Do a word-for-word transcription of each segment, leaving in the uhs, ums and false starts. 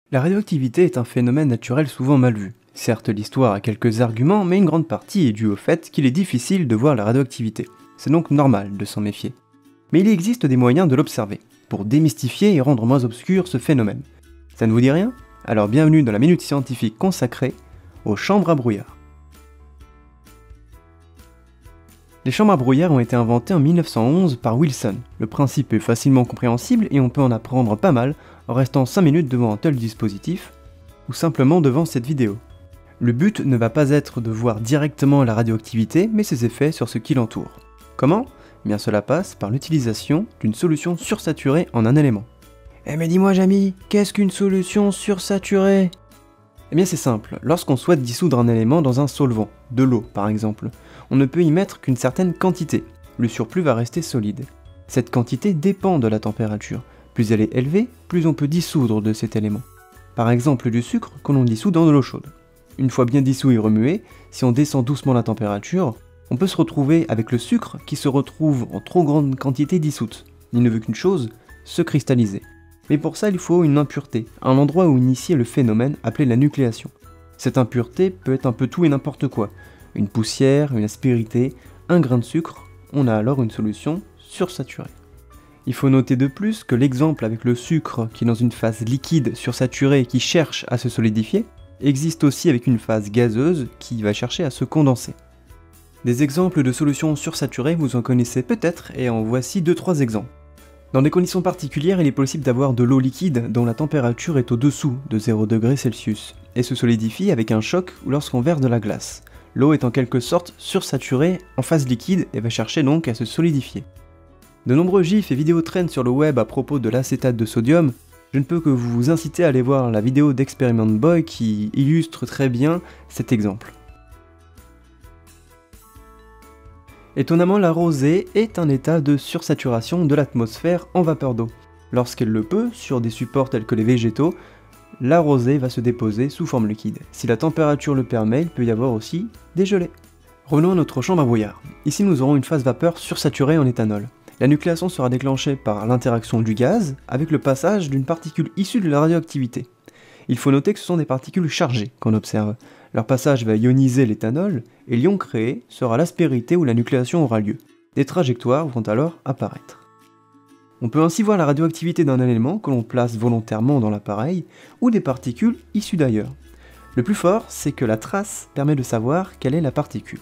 La radioactivité est un phénomène naturel souvent mal vu. Certes, l'histoire a quelques arguments, mais une grande partie est due au fait qu'il est difficile de voir la radioactivité. C'est donc normal de s'en méfier. Mais il existe des moyens de l'observer, pour démystifier et rendre moins obscur ce phénomène. Ça ne vous dit rien? Alors bienvenue dans la minute scientifique consacrée aux chambres à brouillard. Les chambres à brouillard ont été inventées en mille neuf cent onze par Wilson. Le principe est facilement compréhensible et on peut en apprendre pas mal en restant cinq minutes devant un tel dispositif, ou simplement devant cette vidéo. Le but ne va pas être de voir directement la radioactivité, mais ses effets sur ce qui l'entoure. Comment? Eh bien cela passe par l'utilisation d'une solution sursaturée en un élément. Eh mais dis-moi Jamy, qu'est-ce qu'une solution sursaturée? Eh bien c'est simple, lorsqu'on souhaite dissoudre un élément dans un solvant, de l'eau par exemple, on ne peut y mettre qu'une certaine quantité, le surplus va rester solide. Cette quantité dépend de la température, plus elle est élevée, plus on peut dissoudre de cet élément. Par exemple du sucre que l'on dissout dans de l'eau chaude. Une fois bien dissous et remué, si on descend doucement la température, on peut se retrouver avec le sucre qui se retrouve en trop grande quantité dissoute. Il ne veut qu'une chose, se cristalliser. Mais pour ça il faut une impureté, un endroit où initier le phénomène appelé la nucléation. Cette impureté peut être un peu tout et n'importe quoi. Une poussière, une aspérité, un grain de sucre, on a alors une solution sursaturée. Il faut noter de plus que l'exemple avec le sucre qui est dans une phase liquide sursaturée et qui cherche à se solidifier, existe aussi avec une phase gazeuse qui va chercher à se condenser. Des exemples de solutions sursaturées vous en connaissez peut-être et en voici deux trois exemples. Dans des conditions particulières, il est possible d'avoir de l'eau liquide dont la température est au-dessous de zéro degré Celsius et se solidifie avec un choc ou lorsqu'on verse de la glace. L'eau est en quelque sorte sursaturée en phase liquide et va chercher donc à se solidifier. De nombreux gifs et vidéos traînent sur le web à propos de l'acétate de sodium. Je ne peux que vous inciter à aller voir la vidéo d'Experiment Boy qui illustre très bien cet exemple. Étonnamment, la rosée est un état de sursaturation de l'atmosphère en vapeur d'eau. Lorsqu'elle le peut, sur des supports tels que les végétaux, la rosée va se déposer sous forme liquide. Si la température le permet, il peut y avoir aussi des gelées. Revenons à notre chambre à brouillard. Ici nous aurons une phase vapeur sursaturée en éthanol. La nucléation sera déclenchée par l'interaction du gaz avec le passage d'une particule issue de la radioactivité. Il faut noter que ce sont des particules chargées qu'on observe. Leur passage va ioniser l'éthanol et l'ion créé sera l'aspérité où la nucléation aura lieu. Des trajectoires vont alors apparaître. On peut ainsi voir la radioactivité d'un élément que l'on place volontairement dans l'appareil ou des particules issues d'ailleurs. Le plus fort, c'est que la trace permet de savoir quelle est la particule.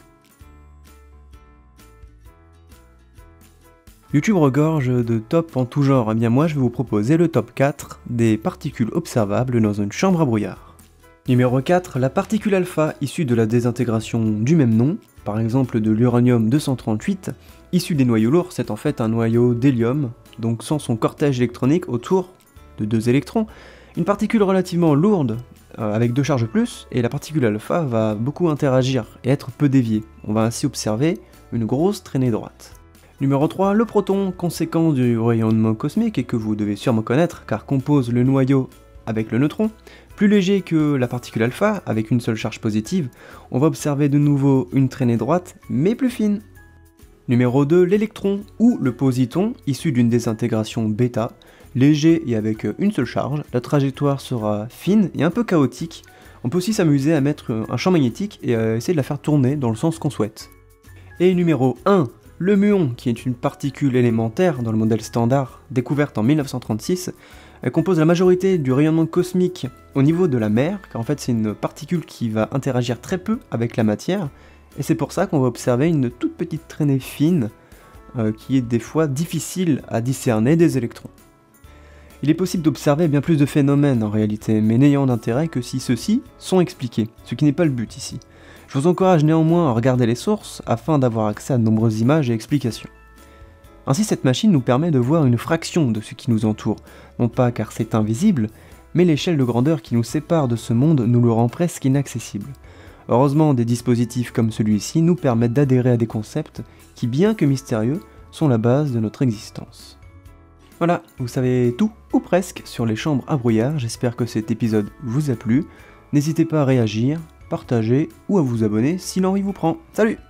YouTube regorge de top en tout genre, et bien moi je vais vous proposer le top quatre des particules observables dans une chambre à brouillard. Numéro quatre, la particule alpha issue de la désintégration du même nom, par exemple de l'uranium deux cent trente-huit, issue des noyaux lourds, c'est en fait un noyau d'hélium, donc sans son cortège électronique autour de deux électrons, une particule relativement lourde, euh, avec deux charges plus, et la particule alpha va beaucoup interagir et être peu déviée. On va ainsi observer une grosse traînée droite. Numéro trois, le proton, conséquent du rayonnement cosmique et que vous devez sûrement connaître car compose le noyau avec le neutron, plus léger que la particule alpha, avec une seule charge positive, on va observer de nouveau une traînée droite, mais plus fine. Numéro deux, l'électron ou le positon, issu d'une désintégration bêta, léger et avec une seule charge, la trajectoire sera fine et un peu chaotique. On peut aussi s'amuser à mettre un champ magnétique et à essayer de la faire tourner dans le sens qu'on souhaite. Et numéro un, le muon, qui est une particule élémentaire dans le modèle standard, découverte en mille neuf cent trente-six, elle compose la majorité du rayonnement cosmique au niveau de la mer, car en fait c'est une particule qui va interagir très peu avec la matière, et c'est pour ça qu'on va observer une toute petite traînée fine, euh, qui est des fois difficile à discerner des électrons. Il est possible d'observer bien plus de phénomènes en réalité, mais n'ayant d'intérêt que si ceux-ci sont expliqués, ce qui n'est pas le but ici. Je vous encourage néanmoins à regarder les sources afin d'avoir accès à de nombreuses images et explications. Ainsi cette machine nous permet de voir une fraction de ce qui nous entoure, non pas car c'est invisible, mais l'échelle de grandeur qui nous sépare de ce monde nous le rend presque inaccessible. Heureusement, des dispositifs comme celui-ci nous permettent d'adhérer à des concepts qui, bien que mystérieux, sont la base de notre existence. Voilà, vous savez tout, ou presque, sur les chambres à brouillard, j'espère que cet épisode vous a plu. N'hésitez pas à réagir, partager ou à vous abonner si l'envie vous prend. Salut!